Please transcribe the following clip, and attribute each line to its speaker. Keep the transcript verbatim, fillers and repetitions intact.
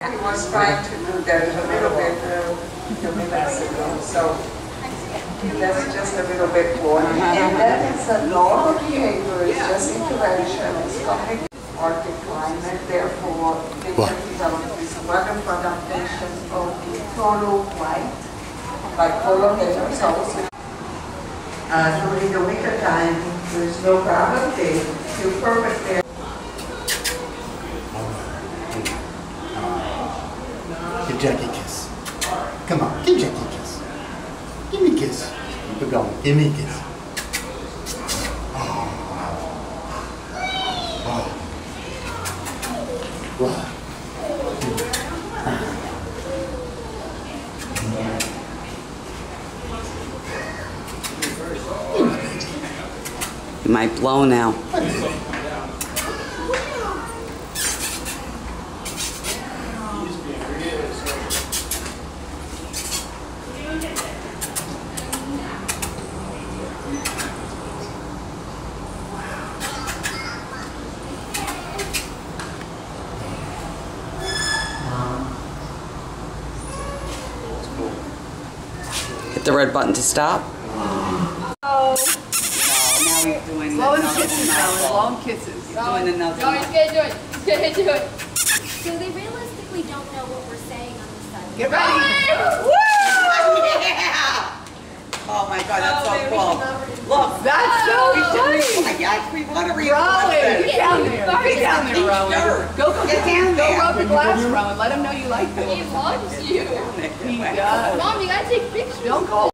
Speaker 1: He was trying to do that a little bit uh, a few minutes ago, so that's just a little bit more. And that is a normal behavior, it's just intervention, it's not Arctic climate, therefore they can develop this wonderful adaptation of the total white, like pollinators also. Uh, during the winter time, there is no problem, they feel perfect there.
Speaker 2: Give Jackie a kiss. Come on, give Jackie a kiss. Give me a kiss. Keep it going. Give me a kiss. Oh, wow. Wow. Wow.
Speaker 3: You might blow now. Hit the red button to stop.
Speaker 4: Oh.
Speaker 3: Now he's doing
Speaker 4: Slow
Speaker 3: another
Speaker 4: kisses,
Speaker 3: one.
Speaker 4: long kisses.
Speaker 3: He's doing another
Speaker 4: No,
Speaker 3: one.
Speaker 4: he's gonna do it. He's gonna do it.
Speaker 5: So they realistically don't know what we're saying on this side.
Speaker 4: Get ready.
Speaker 3: Woo! Yeah! Oh my God, that's so cool. Look,
Speaker 4: That's so
Speaker 3: we should,
Speaker 4: funny.
Speaker 3: yes, we want to read
Speaker 4: Rowan,
Speaker 3: this.
Speaker 4: get down there. Get down there, Rowan. Go, go,
Speaker 3: Get down
Speaker 4: go
Speaker 3: there.
Speaker 4: rub the glass, Rowan. Let him know you like
Speaker 5: He
Speaker 4: him.
Speaker 5: loves you.
Speaker 4: He does.
Speaker 5: Mom, you gotta take pictures.
Speaker 4: Don't go.